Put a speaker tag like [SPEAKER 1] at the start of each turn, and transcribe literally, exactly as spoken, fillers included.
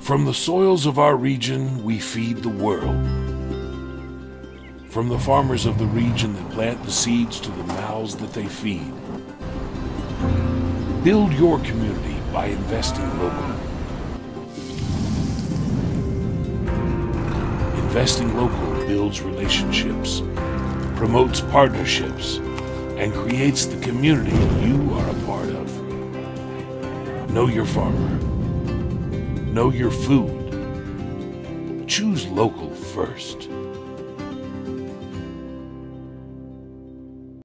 [SPEAKER 1] From the soils of our region, we feed the world. From the farmers of the region that plant the seeds to the mouths that they feed. Build your community by investing locally. Investing local builds relationships, promotes partnerships, and creates the community you are a part of. Know your farmer. Know your food. Choose local first.